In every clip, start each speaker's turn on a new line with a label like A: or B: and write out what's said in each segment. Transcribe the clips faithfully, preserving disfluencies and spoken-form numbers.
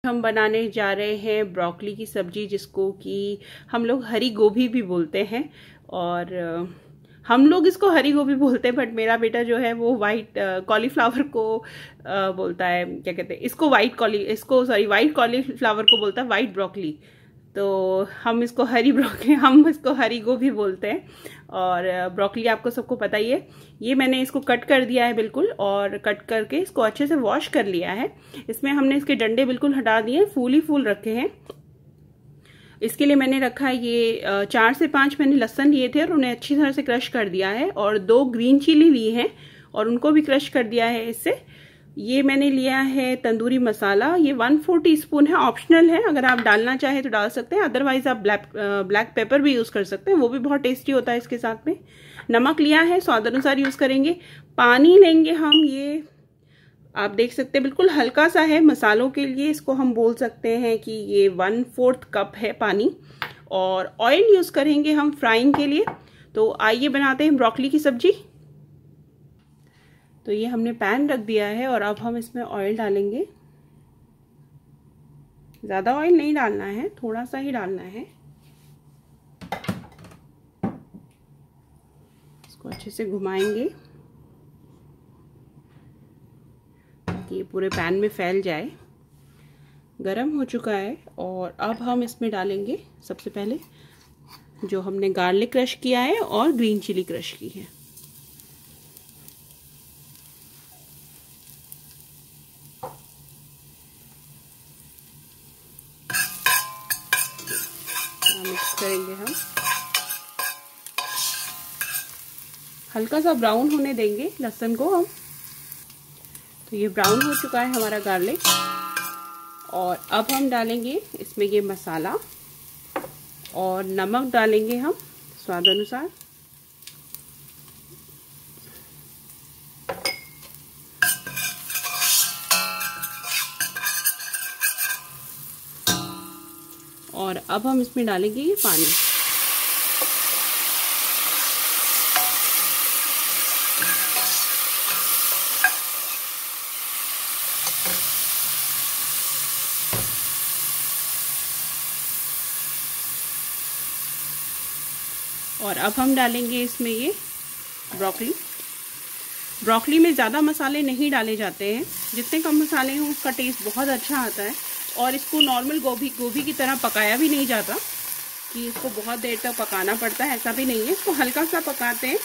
A: हम बनाने जा रहे हैं ब्रोकली की सब्जी, जिसको कि हम लोग हरी गोभी भी बोलते हैं। और हम लोग इसको हरी गोभी बोलते हैं, बट मेरा बेटा जो है वो वाइट कॉलीफ्लावर को आ, बोलता है, क्या कहते हैं इसको, वाइट कॉली इसको सॉरी वाइट कॉलीफ्लावर को बोलता है वाइट ब्रोकली। तो हम इसको हरी ब्रोकली हम इसको हरी गोभी बोलते हैं। और ब्रोकली आपको सबको पता ही है। ये मैंने इसको कट कर दिया है बिल्कुल, और कट करके इसको अच्छे से वॉश कर लिया है। इसमें हमने इसके डंडे बिल्कुल हटा दिए, फूल ही फूल रखे हैं। इसके लिए मैंने रखा है ये चार से पांच मैंने लहसुन लिए थे और उन्हें अच्छी तरह से क्रश कर दिया है, और दो ग्रीन चिली ली हैं और उनको भी क्रश कर दिया है इससे। ये मैंने लिया है तंदूरी मसाला, ये वन फोर टी स्पून है, ऑप्शनल है, अगर आप डालना चाहे तो डाल सकते हैं, अदरवाइज आप ब्लैक ब्लैक पेपर भी यूज कर सकते हैं, वो भी बहुत टेस्टी होता है इसके साथ में। नमक लिया है, स्वाद अनुसार यूज करेंगे। पानी लेंगे हम, ये आप देख सकते हैं बिल्कुल हल्का सा है मसालों के लिए, इसको हम बोल सकते हैं कि ये वन फोर्थ कप है पानी। और ऑयल यूज करेंगे हम फ्राइंग के लिए। तो आइए बनाते हैं ब्रोकली की सब्जी। तो ये हमने पैन रख दिया है और अब हम इसमें ऑयल डालेंगे। ज्यादा ऑयल नहीं डालना है, थोड़ा सा ही डालना है। इसको अच्छे से घुमाएंगे कि ये पूरे पैन में फैल जाए। गरम हो चुका है और अब हम इसमें डालेंगे सबसे पहले जो हमने गार्लिक क्रश किया है और ग्रीन चिली क्रश की है। मिक्स करेंगे हम, हल्का सा ब्राउन होने देंगे लहसुन को हम। तो ये ब्राउन हो चुका है हमारा गार्लिक, और अब हम डालेंगे इसमें ये मसाला, और नमक डालेंगे हम स्वाद अनुसार। और अब हम इसमें डालेंगे ये पानी। और अब हम डालेंगे इसमें ये ब्रोकली। ब्रोकली में ज़्यादा मसाले नहीं डाले जाते हैं, जितने कम मसाले हों उसका टेस्ट बहुत अच्छा आता है। और इसको नॉर्मल गोभी गोभी की तरह पकाया भी नहीं जाता कि इसको बहुत देर तक पकाना पड़ता है, ऐसा भी नहीं है। इसको हल्का सा पकाते हैं,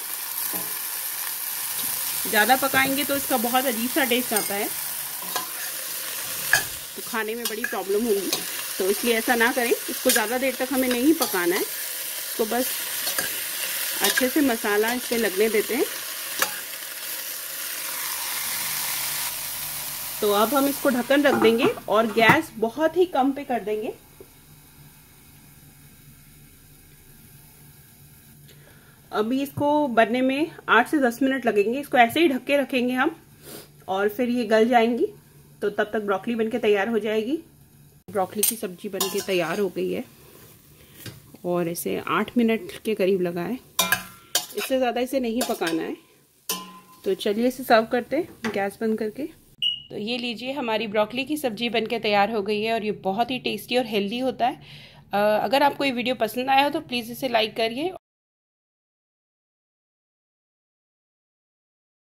A: ज़्यादा पकाएंगे तो इसका बहुत अजीब सा टेस्ट आता है, तो खाने में बड़ी प्रॉब्लम होगी। तो इसलिए ऐसा ना करें, इसको ज़्यादा देर तक हमें नहीं पकाना है। तो बस अच्छे से मसाला इस पे लगने देते हैं। तो अब हम इसको ढक्कन रख देंगे और गैस बहुत ही कम पे कर देंगे। अभी इसको बनने में आठ से दस मिनट लगेंगे। इसको ऐसे ही ढक के रखेंगे हम, और फिर ये गल जाएंगी, तो तब तक ब्रोकली बनके तैयार हो जाएगी। ब्रोकली की सब्जी बनके तैयार हो गई है, और इसे आठ मिनट के करीब लगा है, इससे ज़्यादा इसे नहीं पकाना है। तो चलिए इसे सर्व करते हैं गैस बंद करके। तो ये लीजिए, हमारी ब्रोकली की सब्जी बनके तैयार हो गई है, और ये बहुत ही टेस्टी और हेल्दी होता है। अगर आपको ये वीडियो पसंद आया हो तो प्लीज़ इसे लाइक करिए।